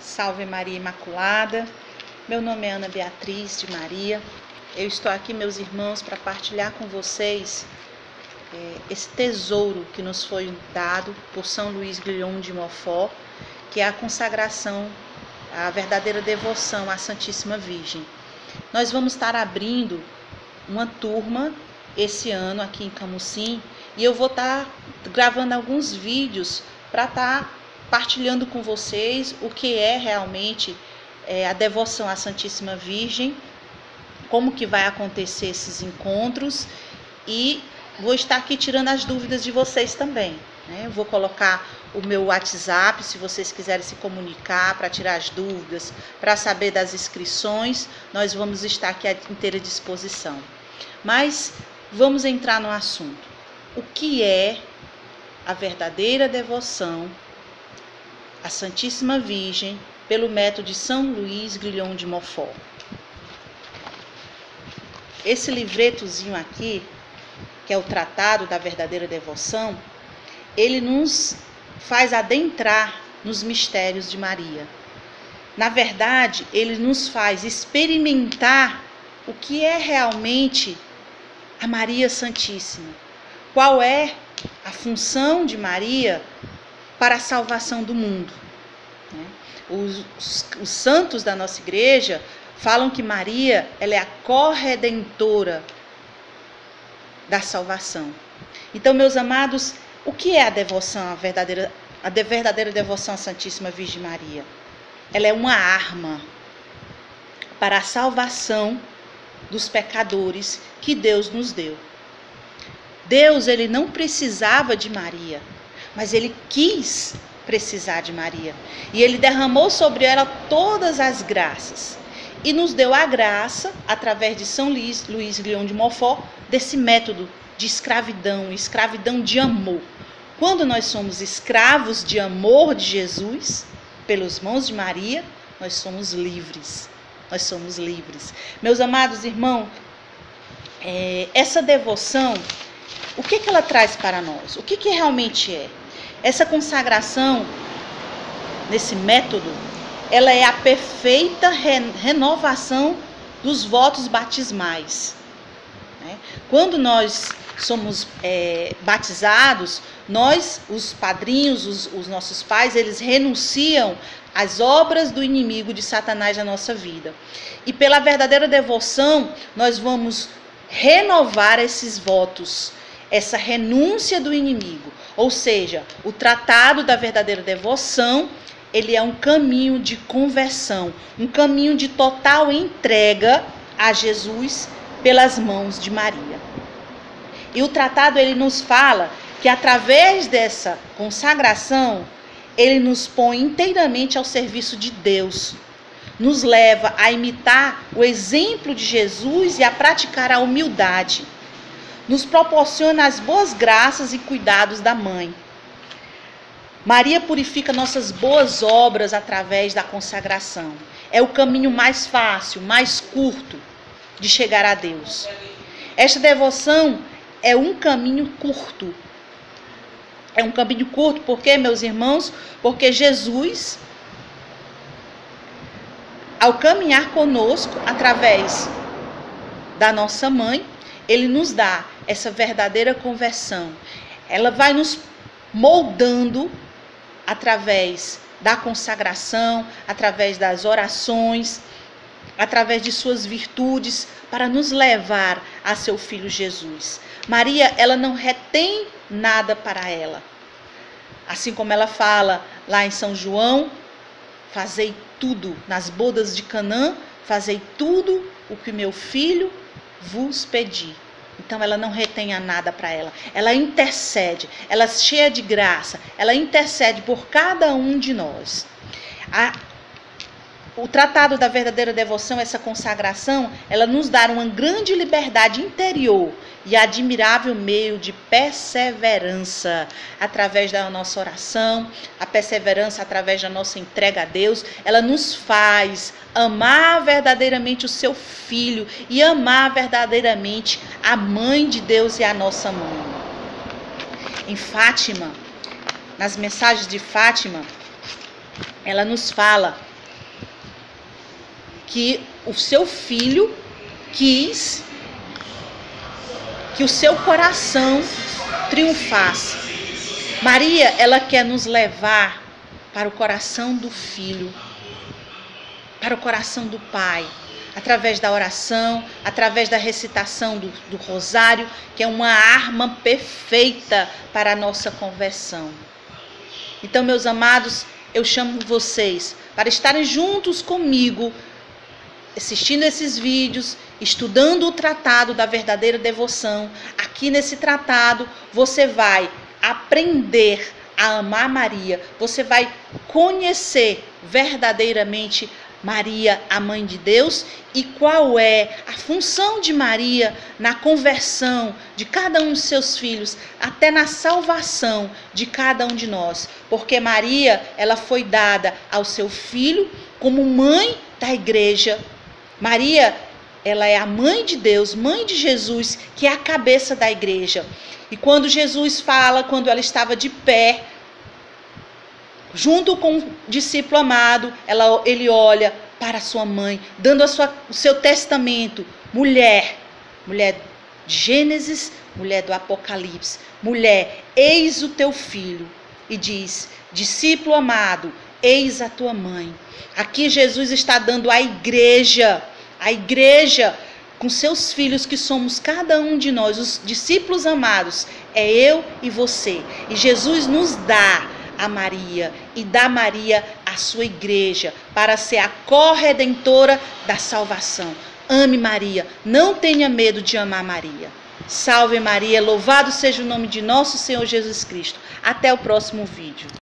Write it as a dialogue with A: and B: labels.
A: Salve Maria Imaculada. Meu nome é Ana Beatriz de Maria. Eu estou aqui, meus irmãos, para partilhar com vocês esse tesouro que nos foi dado por São Luís Guilhom de Montfort, que é a consagração, a verdadeira devoção à Santíssima Virgem. Nós vamos estar abrindo uma turma esse ano aqui em Camusim e eu vou estar gravando alguns vídeos para estar partilhando com vocês o que é realmente a devoção à Santíssima Virgem, como que vai acontecer esses encontros, e vou estar aqui tirando as dúvidas de vocês também, né? Vou colocar o meu WhatsApp, se vocês quiserem se comunicar para tirar as dúvidas, para saber das inscrições, nós vamos estar aqui à inteira disposição. Mas vamos entrar no assunto. O que é a verdadeira devoção à Santíssima Virgem pelo método de São Luís Guilhom de Montfort? Esse livretozinho aqui, que é o Tratado da Verdadeira Devoção, ele nos faz adentrar nos mistérios de Maria. Na verdade, ele nos faz experimentar o que é realmente a Maria Santíssima. Qual é a função de Maria para a salvação do mundo. Os santos da nossa igreja falam que Maria, ela é a corredentora da salvação. Então, meus amados, o que é a devoção, a verdadeira devoção à Santíssima Virgem Maria? Ela é uma arma para a salvação dos pecadores que Deus nos deu. Deus, ele não precisava de Maria, mas ele quis precisar de Maria. E ele derramou sobre ela todas as graças. E nos deu a graça, através de São Luís Guilhom de Montfort, desse método de escravidão, escravidão de amor. Quando nós somos escravos de amor de Jesus, pelas mãos de Maria, nós somos livres. Nós somos livres. Meus amados irmãos, essa devoção, o que ela traz para nós? O que realmente é? Essa consagração, nesse método, ela é a perfeita renovação dos votos batismais. Quando nós somos batizados, nós, os padrinhos, os nossos pais, eles renunciam às obras do inimigo de Satanás na nossa vida. E pela verdadeira devoção, nós vamos renovar esses votos, essa renúncia do inimigo. Ou seja, o tratado da verdadeira devoção, ele é um caminho de conversão, um caminho de total entrega a Jesus pelas mãos de Maria. E o tratado, ele nos fala que através dessa consagração, ele nos põe inteiramente ao serviço de Deus, nos leva a imitar o exemplo de Jesus e a praticar a humildade, nos proporciona as boas graças e cuidados da mãe. Maria purifica nossas boas obras através da consagração. É o caminho mais fácil, mais curto de chegar a Deus. Esta devoção é um caminho curto. É um caminho curto, por quê, meus irmãos? Porque Jesus, ao caminhar conosco, através da nossa mãe, ele nos dá essa verdadeira conversão. Ela vai nos moldando através da consagração, através das orações, através de suas virtudes, para nos levar a seu Filho Jesus. Maria, ela não retém nada para ela. Assim como ela fala lá em São João, fazei tudo, nas bodas de Canaã, fazei tudo o que meu filho vos pedi. Então ela não retenha nada para ela. Ela intercede, ela é cheia de graça, ela intercede por cada um de nós. O tratado da verdadeira devoção, essa consagração, ela nos dá uma grande liberdade interior e admirável meio de perseverança através da nossa oração, a perseverança através da nossa entrega a Deus. Ela nos faz amar verdadeiramente o seu Filho e amar verdadeiramente a Mãe de Deus e a nossa mãe. Em Fátima, nas mensagens de Fátima, ela nos fala que o seu filho quis que o seu coração triunfasse. Maria, ela quer nos levar para o coração do Filho, para o coração do Pai, através da oração, através da recitação do rosário, que é uma arma perfeita para a nossa conversão. Então, meus amados, eu chamo vocês para estarem juntos comigo, assistindo esses vídeos, estudando o tratado da verdadeira devoção. Aqui nesse tratado, você vai aprender a amar Maria, você vai conhecer verdadeiramente Maria, a Mãe de Deus, e qual é a função de Maria na conversão de cada um dos seus filhos, até na salvação de cada um de nós. Porque Maria, ela foi dada ao seu filho como mãe da igreja. Maria, ela é a mãe de Deus, mãe de Jesus, que é a cabeça da igreja. E quando Jesus fala, quando ela estava de pé, junto com o discípulo amado, ele olha para sua mãe, dando o seu testamento. Mulher de Gênesis, mulher do Apocalipse. Mulher, eis o teu filho. E diz, discípulo amado, eis a tua mãe. Aqui Jesus está dando à igreja, com seus filhos, que somos cada um de nós, os discípulos amados, é eu e você. E Jesus nos dá a Maria e dá Maria a sua igreja para ser a corredentora da salvação. Ame Maria, não tenha medo de amar Maria. Salve Maria, louvado seja o nome de nosso Senhor Jesus Cristo. Até o próximo vídeo.